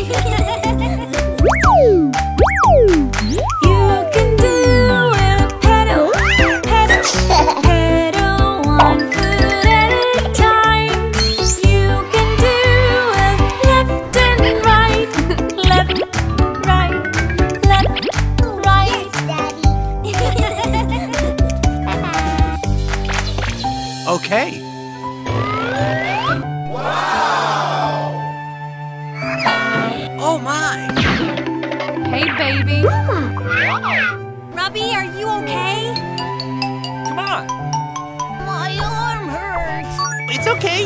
Okay. Wow! Oh my! Hey, baby. Robbie, are you okay? Come on. My arm hurts. It's okay.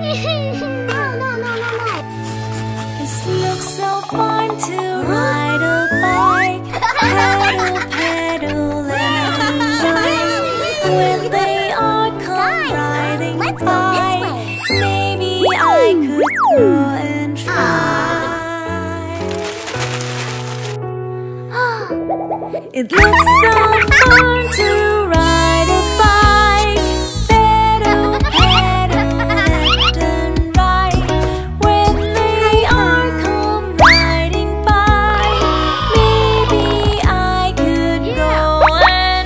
It looks so fun to ride a bike. Pedal, pedal, and ride. When they all come riding by, maybe I could go and try. It looks so fun to ride a bike. Pedal, pedal, left and right. When they all come riding by, maybe I could go and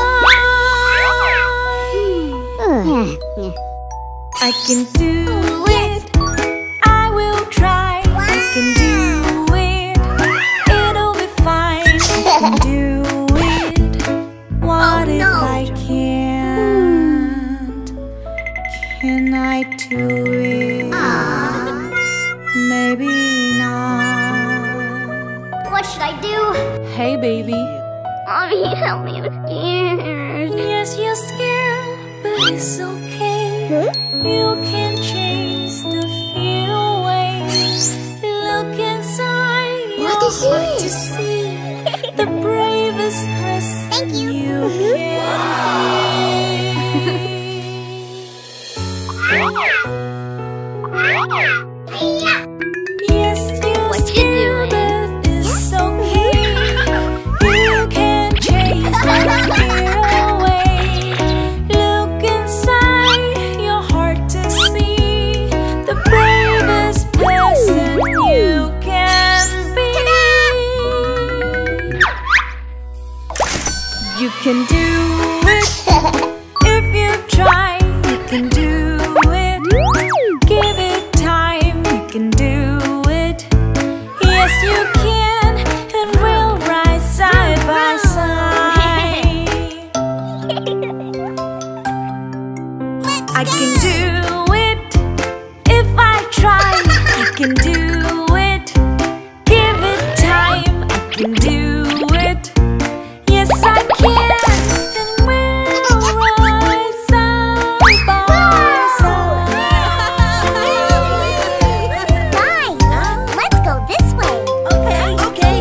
try. I can do it. I will try. I can do it. It'll be fine. I can do it. What if I can't? Can I do it? Maybe not. What should I do? Hey, baby. Mommy, help me, I'm scared. Yes, you're scared, but it's okay. You can chase the fear away. Look inside your What is heart this? to see the bravest person Thank you. can be. Yes, you're What you scared, doing? but it's okay. You can chase the fear away. Look inside your heart to see the bravest person you can be. You can do it if you try. You can do it. Give it time. You can do it. Yes, you can. And we'll ride side by side. I can do it if I try. I can do it. Give it time. I can do it. Yes, I can. And we'll ride side by side. Guys, let's go this way. Okay. Okay.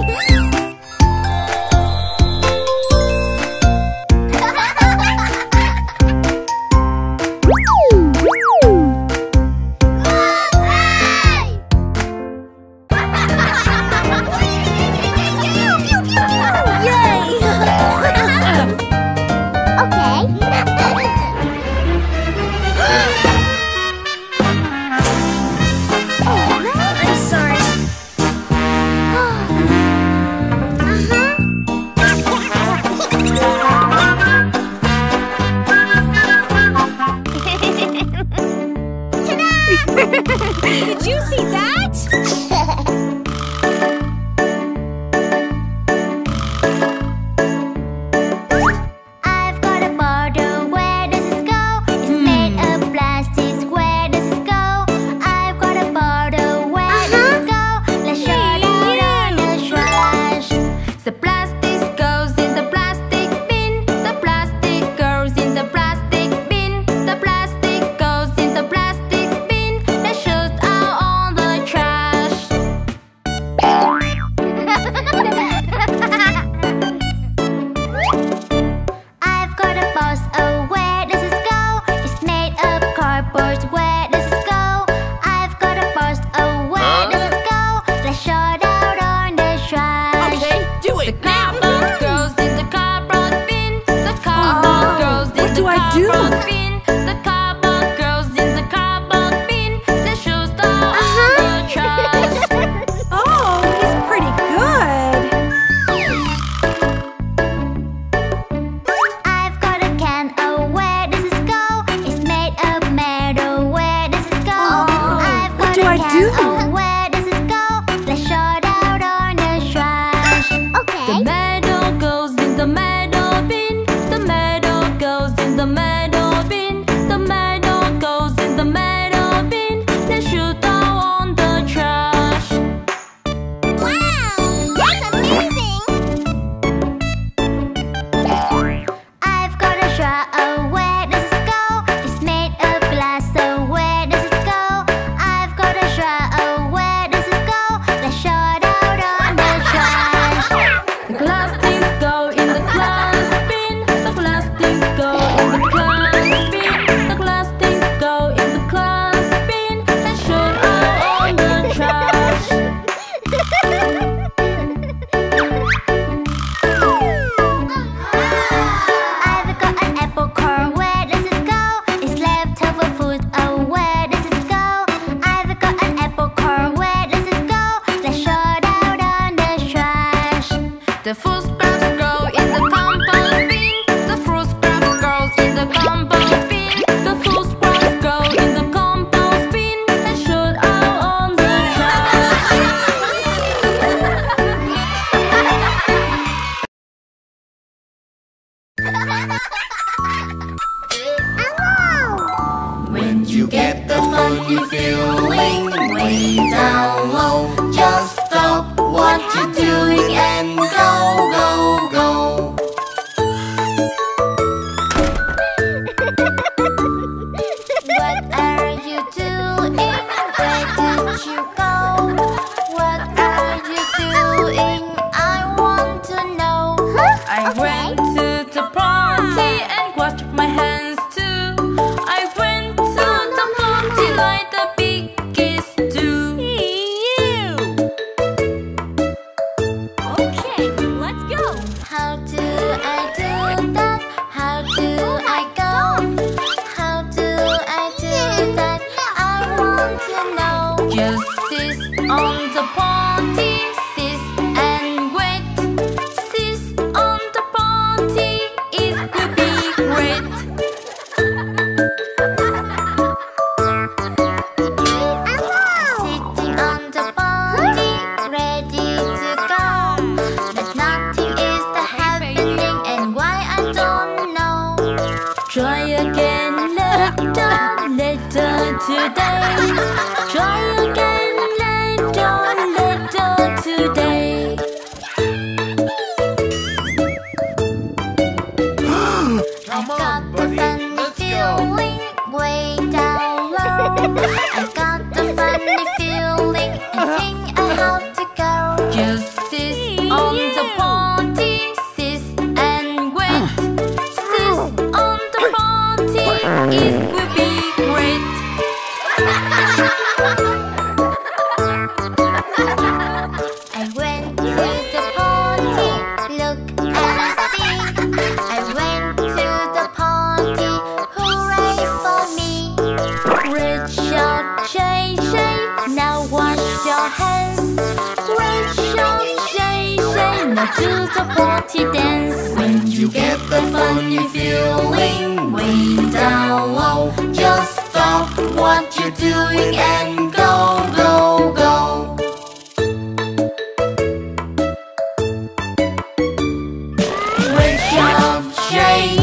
way down low. Just stop what you're doing and go, go, go. What are you doing? Where did you go? What are you doing? I want to know. I went to the party and washed my hands too. I went to the party like the biggest do. Okay, let's go. How do I do that? How do I go? How do I do that? I want to know. Just sit on the party, sit and wait. Sit on the party, it will be great. Sitting on the party, ready to go. But nothing is the happening, and why I don't know. Try again later, later today. Try again later, later today. I got the funny feeling way down low. I got the funny feeling and think I have to go. Just sit on the party, sit and wait. Sit on the party, it will be great. I went to the party, look and see. I went to the party, hooray for me. Rachel, Shay, Shay, now wash your hands. Rachel, Shay, Shay, now to the party dance. When you get the funny feeling way down low, just stop what you're doing and go, go, go. Wake up, Shay,